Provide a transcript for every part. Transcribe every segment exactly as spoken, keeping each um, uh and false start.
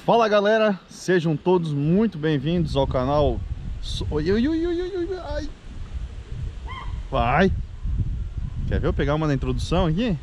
Fala galera, sejam todos muito bem-vindos ao canal. Oi, oi, oi, oi, oi, ai. Vai. Quer ver eu pegar uma na introdução aqui?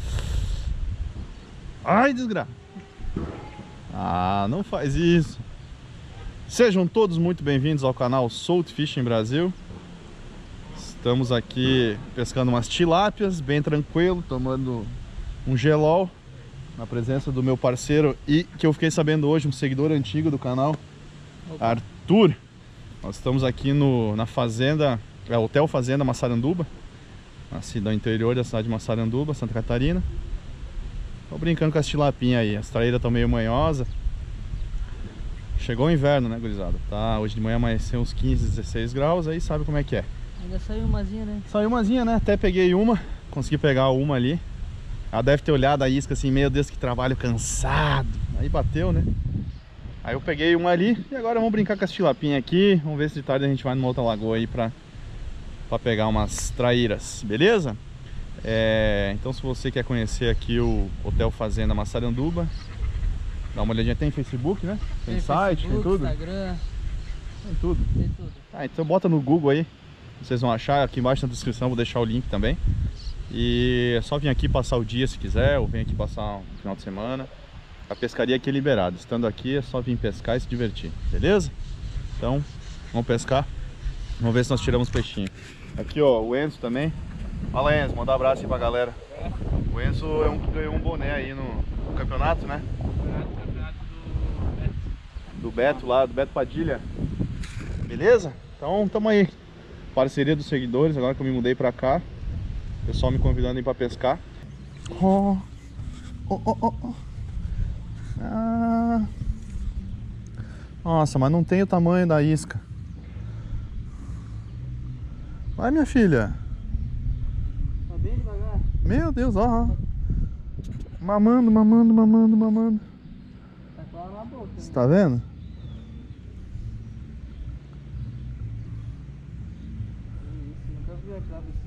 Ai, desgraça. Ah, não faz isso. Sejam todos muito bem-vindos ao canal Salt Fishing Brasil. Estamos aqui pescando umas tilápias, bem tranquilo, tomando um gelol, na presença do meu parceiro e que eu fiquei sabendo hoje, um seguidor antigo do canal, Opa. Arthur. Nós estamos aqui no, na fazenda, é Hotel Fazenda Massaranduba, na cidade interior da cidade de Massaranduba, Santa Catarina. Tô brincando com as tilapinhas aí, as traíras estão meio manhosas. Chegou o inverno, né, gurizada? Tá, hoje de manhã amanheceu uns quinze, dezesseis graus, aí sabe como é que é. Ainda saiu umazinha, né? Saiu umazinha, né? Até peguei uma, consegui pegar uma ali. Ela deve ter olhado a isca assim, meu Deus, que trabalho cansado. Aí bateu, né? Aí eu peguei uma ali e agora vamos brincar com as tilapinhas aqui. Vamos ver se de tarde a gente vai numa outra lagoa aí pra, pra pegar umas traíras, beleza? É, então se você quer conhecer aqui o Hotel Fazenda Massaranduba, dá uma olhadinha. Tem Facebook, né? Tem, tem site, Facebook, tem tudo? Instagram. Tem tudo. Tem tudo. Ah, então bota no Google aí, vocês vão achar. Aqui embaixo na descrição vou deixar o link também. E é só vir aqui passar o dia se quiser, ou vem aqui passar um final de semana. A pescaria aqui é liberada. Estando aqui é só vir pescar e se divertir, beleza? Então, vamos pescar. Vamos ver se nós tiramos peixinho. Aqui ó, o Enzo também. Fala Enzo, manda um abraço aí pra galera. O Enzo é um que ganhou um boné aí no, no campeonato, né? Campeonato do Beto. Do Beto lá, do Beto Padilha. Beleza? Então, tamo aí. Parceria dos seguidores, agora que eu me mudei pra cá. O pessoal me convidando a ir pra pescar. Oh, oh, oh, oh, oh. Ah. Nossa, mas não tem o tamanho da isca. Vai, minha filha. Tá bem devagar. Meu Deus, ó. Mamando, mamando, mamando, mamando. Tá com ela na boca. Você né? tá vendo? Isso, nunca vi a clave assim.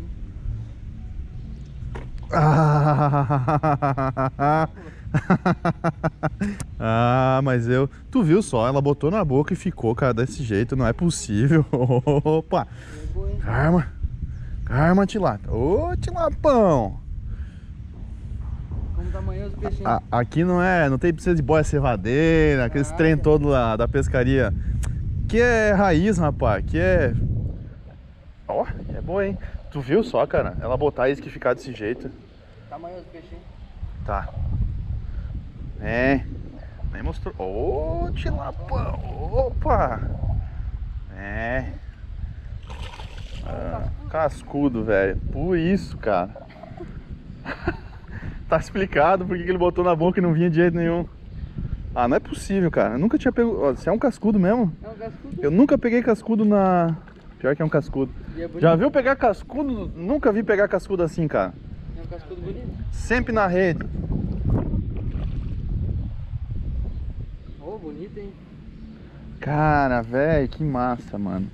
Ah, mas eu... Tu viu só, ela botou na boca e ficou, cara, desse jeito, não é possível. Opa! Karma! Karma, tilápia! Ô, tilapão! Como tá amanhã os peixinhos? A, aqui não é, não tem precisa de boia cevadeira, aqueles Caraca. Trem todo lá da pescaria. Que é raiz, rapaz, que é... Ó, é boa, hein? Tu viu só, cara? Ela botar isso que ficar desse jeito. Tá amanhã os peixinhos? Tá. É. Nem mostrou. Ô, tilapão. Opa. É. Ah, cascudo, velho. Por isso, cara. Tá explicado por que ele botou na boca e não vinha de jeito nenhum. Ah, não é possível, cara. Eu nunca tinha pego. Ó, você é um cascudo mesmo? É um cascudo. Eu nunca peguei cascudo na... Pior que é um cascudo. É Já viu pegar cascudo? Nunca vi pegar cascudo assim, cara. É um cascudo bonito. Sempre na rede. Oh, bonito, hein? Cara, velho, que massa, mano.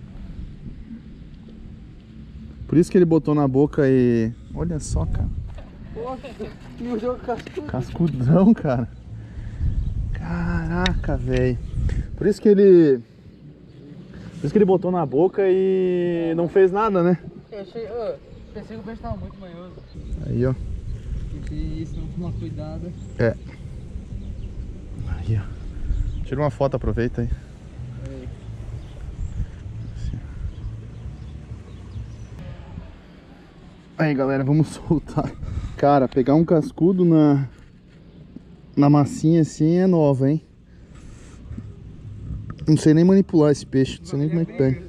Por isso que ele botou na boca e... Olha só, cara. Poxa, me olhou cascudo. Cascudão, cara. Caraca, velho. Por isso que ele... Por isso que ele botou na boca e não fez nada, né? Eu achei, oh, pensei que o peixe tava muito manhoso. Aí, ó. E se não tomar cuidado. É. Aí, ó. Tira uma foto, aproveita aí. É. Aí, galera, vamos soltar. Cara, pegar um cascudo na na massinha assim é nova, hein? Não sei nem manipular esse peixe, não sei nem como é que pega.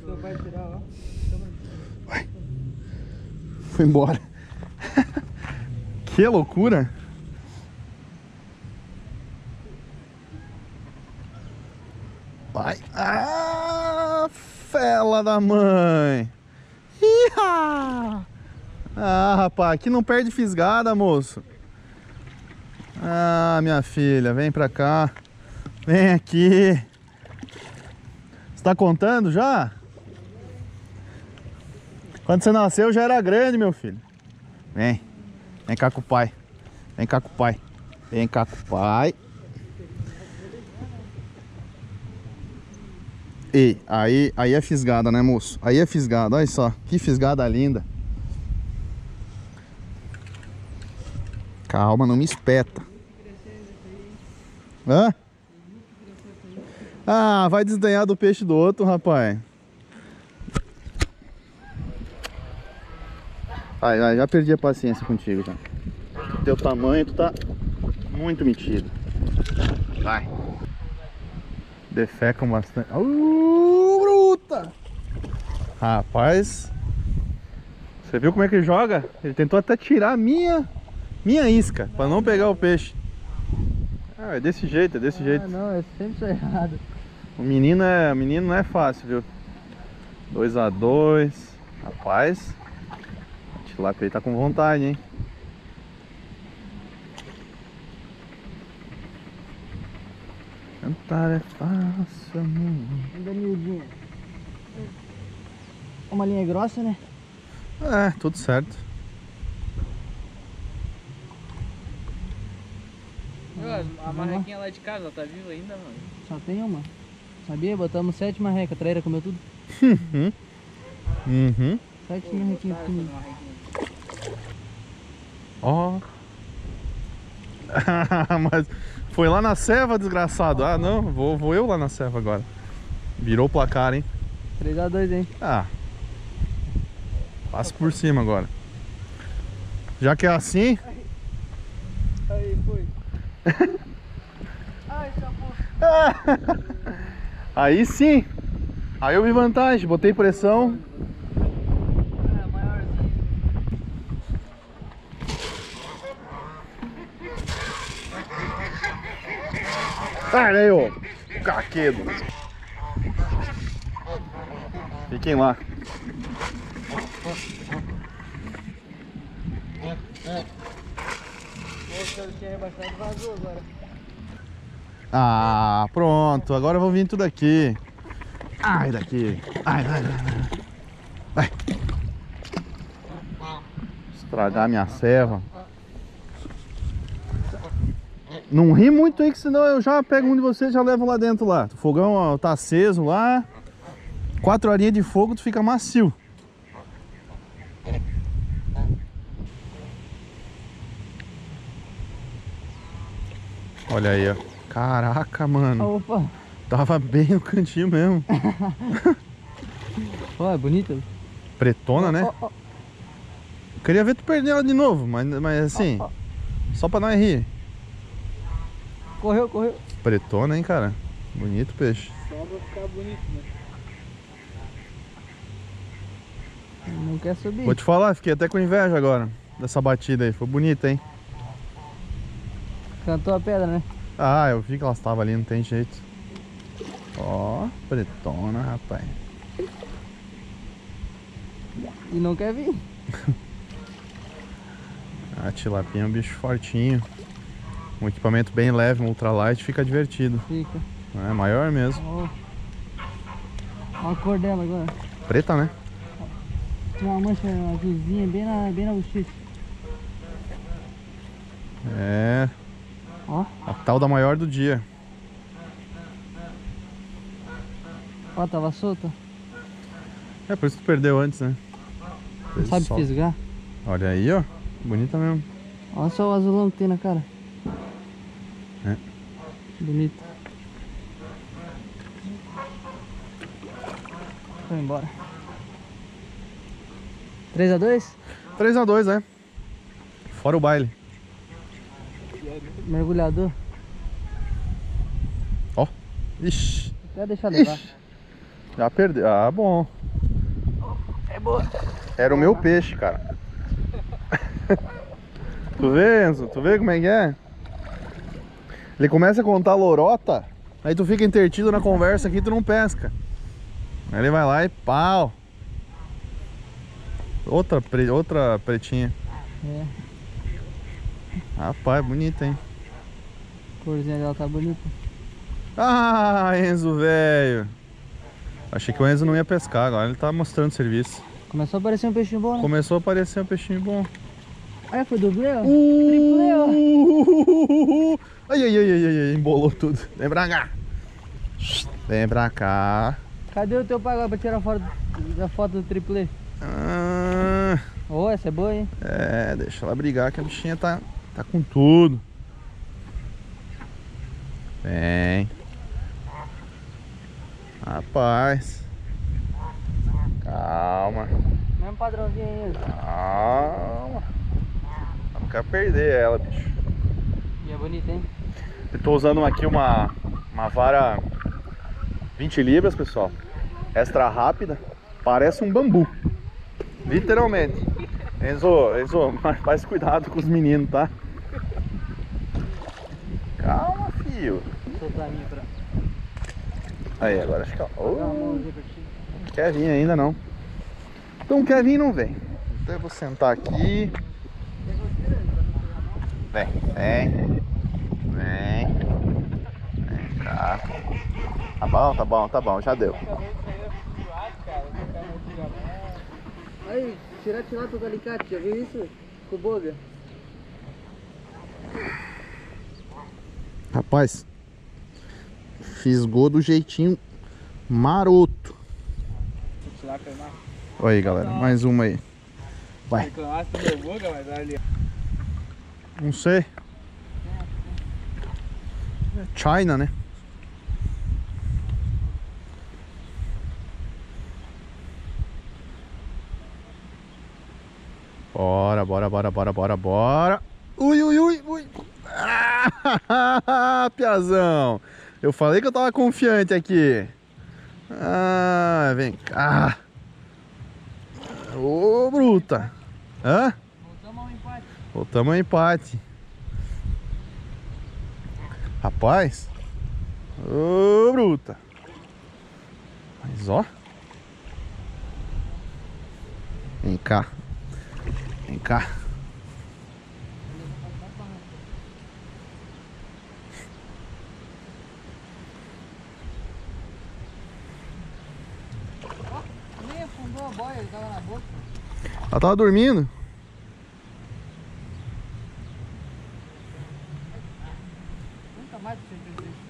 Vai. Foi embora. Que loucura! Vai! Ah, fela da mãe! Iha! Ah, rapaz, aqui não perde fisgada, moço. Ah, minha filha, vem pra cá. Vem aqui. Você tá contando já? Quando você nasceu já era grande, meu filho. Vem. Vem cá com o pai. Vem cá com o pai. Vem cá com o pai. Ei, aí, aí é fisgada, né, moço? Aí é fisgada, olha só. Que fisgada linda. Calma, não me espeta. Hã? Ah, vai desdenhar do peixe do outro, rapaz. Ai, ai, já perdi a paciência contigo, já. Teu tamanho, tu tá muito metido. Vai. Defecam bastante. Uh, bruta! Rapaz, você viu como é que ele joga? Ele tentou até tirar a minha, minha isca, pra não pegar o peixe. Ah, é desse jeito, é desse ah, jeito. Não, eu sempre sou errado. O menino, é, o menino não é fácil, viu? dois a dois. Rapaz, a tilápia aí tá com vontade, hein? Cantar é fácil, amor. Ainda miudinha. Uma linha grossa, né? É, tudo certo. A marrequinha lá de casa, ela tá viva ainda, mano? Só tem uma. Sabia? Botamos sete marrecas, a traíra comeu tudo. Uhum. Uhum. Sete marrequinhas comigo. Ó. Mas foi lá na serva, desgraçado. Ah, não, vou, vou eu lá na serva agora. Virou o placar, hein? três a dois, hein? Ah. Passa por cima agora. Já que é assim. Aí, foi. Ai, chapou. Aí sim. Aí eu vi vantagem, botei pressão. É, maiorzinho. Sai daí, ô caquedo. Fiquem lá. Nossa, eu tinha rebaixado, vazou agora. Ah, pronto. Agora vão vir tudo aqui. Ai, daqui. Ai, ai, ai. Vai. Estragar minha serva. Não ri muito aí, que senão eu já pego um de vocês e já levo lá dentro lá. O fogão ó, tá aceso lá. Quatro horinhas de fogo, tu fica macio. Olha aí, ó. Caraca, mano. Opa! Tava bem no cantinho mesmo. Ó, é bonita. Pretona, né? Ó, ó, ó. Queria ver tu perder ela de novo, mas, mas assim, Ó, ó. só pra nós rir. Correu, correu. Pretona, hein, cara? Bonito peixe. Só pra ficar bonito, né? Não quer subir. Vou te falar, fiquei até com inveja agora dessa batida aí. Foi bonita, hein? Cantou a pedra, né? Ah, eu vi que elas estavam ali, não tem jeito. Ó, pretona, rapaz. E não quer vir. A tilapinha é um bicho fortinho. Um equipamento bem leve, um ultralight, fica divertido. Fica. É maior mesmo. Ó. Ó a cor dela agora. Preta, né? Tem uma mancha azulzinha bem na, bem na bochecha. É, Ó. a tal da maior do dia. Ó, tava solta. É, por isso que tu perdeu antes, né? Fez Sabe sol. fisgar? Olha aí, ó. Bonita mesmo. Olha só o azulão que tem na cara. É. Bonito. Foi embora. três a dois? três a dois, é. Fora o baile. Mergulhador. Ó. Ixi. Até deixar levar. Ixi. Já perdeu. Ah, bom. É boa. Era o meu peixe, cara. Tu vê, Enzo? Tu vê como é que é? Ele começa a contar lorota, aí tu fica intertido na conversa aqui e tu não pesca. Aí ele vai lá e pau. Outra, pre... Outra pretinha. É. Rapaz, bonita, hein? A corzinha dela tá bonita. Ah, Enzo, velho. Achei que o Enzo não ia pescar, agora ele tá mostrando serviço. Começou a aparecer um peixinho bom, né? Começou a aparecer um peixinho bom. Aí foi dublê, ó. Uh, Triplê, ó. Ai, ai, ai, ai, ai, embolou tudo. Vem pra cá. Vem pra cá. Cadê o teu pai agora pra tirar a foto, a foto do triplê? Ah, oh, essa é boa, hein? É, deixa ela brigar que a bichinha tá, tá com tudo. Vem. Rapaz. Calma. Mesmo padrãozinho aí. Calma. Não quero perder ela, bicho. E é bonita, hein? Eu tô usando aqui uma, uma vara vinte libras, pessoal. Extra rápida. Parece um bambu. Literalmente. Enzo, Enzo, faz cuidado com os meninos, tá? Calma, filho. Vou soltar a minha pra... Aí, agora acho que... Oh, não quer vir ainda não. Então quer vir não vem. Então eu vou sentar aqui. Vem, vem. Vem. Vem cá. Tá bom, tá bom, tá bom, já deu. Aí, tirar tilápia do alicate, já viu isso? Com boga. Rapaz, fisgou do jeitinho maroto. Olha aí, galera, mais uma aí. Vai. Não sei. China, né? Bora, bora, bora, bora, bora, bora. Ui, ui, ui, ui. Ah, piazão. Eu falei que eu tava confiante aqui. Ah, vem cá. Ô, bruta. Hã? Voltamos ao empate. Voltamos ao empate. Rapaz. Ô, bruta. Mas ó. Vem cá. Vem cá. Nem afundou a boia, ele tava na boca. Ela tava dormindo. Nunca mais você fez isso.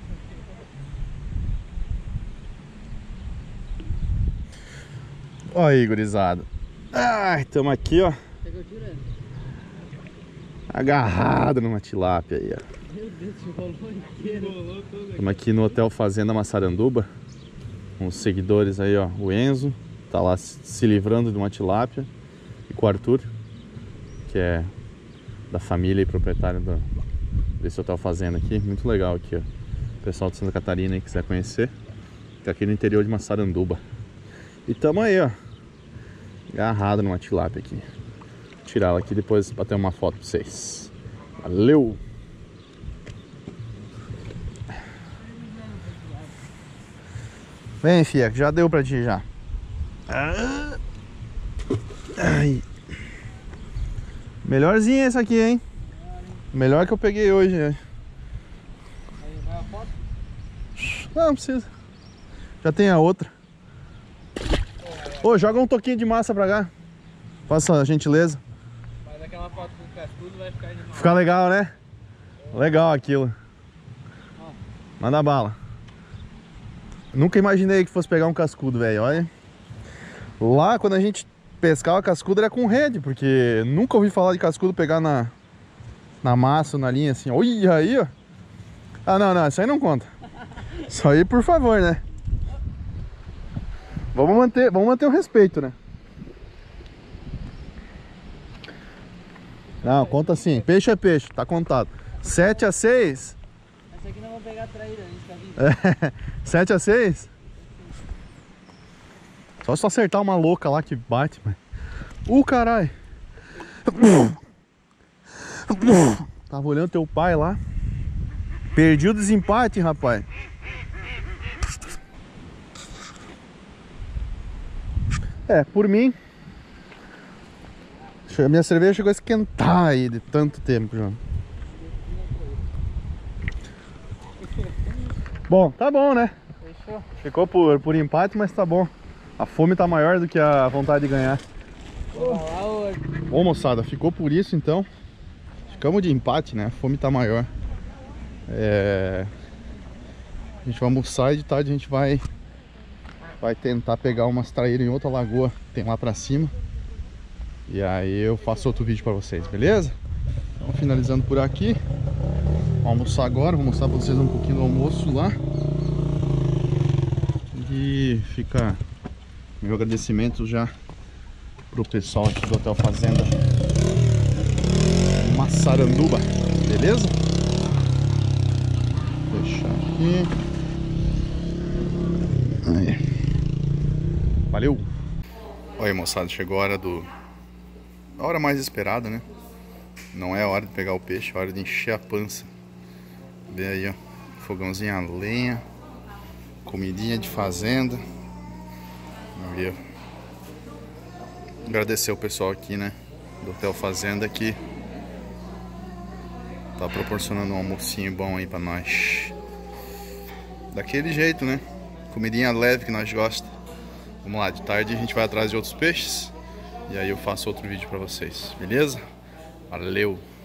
Ó aí, gurizada. Ai, tamo aqui, ó. Pegou o tiro, é? Agarrado numa tilápia aí, ó. Meu Deus, se rolou inteiro. Estamos aqui no Hotel Fazenda Massaranduba. Com os seguidores aí, ó. O Enzo tá lá se livrando de uma tilápia. E com o Arthur, que é da família e proprietário do, desse Hotel Fazenda aqui. Muito legal aqui, ó. O pessoal de Santa Catarina aí quiser conhecer. Tá aqui no interior de Massaranduba. E tamo aí, ó. Agarrado numa tilápia aqui. Vou tirar ela aqui e depois bater uma foto pra vocês. Valeu! Vem, fia, que já deu pra ti já. Ai. Melhorzinha essa aqui, hein? Melhor que eu peguei hoje, né? Aí, vai a foto? Não, não precisa. Já tem a outra. Ô, joga um toquinho de massa pra cá. Faça a gentileza. Mas aquela foto com cascudo vai ficar demais. Ficar legal, né? Legal aquilo. Manda bala. Nunca imaginei que fosse pegar um cascudo, velho. Olha. Lá, quando a gente pescava cascudo, era com rede. Porque nunca ouvi falar de cascudo pegar na, na massa, na linha, assim. Olha aí, ó. Ah, não, não. Isso aí não conta. Isso aí, por favor, né? Vamos manter, vamos manter o respeito, né? Não, conta assim. Peixe é peixe, tá contado. sete a seis. Essa aqui não vamos pegar traíra, a gente tá vindo. sete a seis? Só se tu acertar uma louca lá que bate, mas... Uh, caralho! Tava olhando teu pai lá. Perdi o desempate, rapaz. É, por mim, a minha cerveja chegou a esquentar aí de tanto tempo já. Bom, tá bom, né? Fechou? Ficou por, por empate, mas tá bom. A fome tá maior do que a vontade de ganhar. Bom, moçada, ficou por isso então. Ficamos de empate, né? A fome tá maior. É... A gente vai almoçar e de tarde a gente vai vai tentar pegar umas traíras em outra lagoa que tem lá pra cima. E aí eu faço outro vídeo pra vocês, beleza? Então finalizando por aqui. Vou almoçar agora, vou mostrar pra vocês um pouquinho do almoço lá. E fica meu agradecimento já pro pessoal aqui do Hotel Fazenda Massaranduba, beleza? Vou deixar aqui. Aí. Valeu! Olha aí, moçada, chegou a hora do... a hora mais esperada, né? Não é a hora de pegar o peixe, é a hora de encher a pança. Vê aí, ó, fogãozinho a lenha, comidinha de fazenda. Aí, ó. Agradecer o pessoal aqui, né, do Hotel Fazenda, que tá proporcionando um almocinho bom aí pra nós. Daquele jeito, né? Comidinha leve que nós gostamos. Vamos lá, de tarde a gente vai atrás de outros peixes. E aí eu faço outro vídeo pra vocês, beleza? Valeu!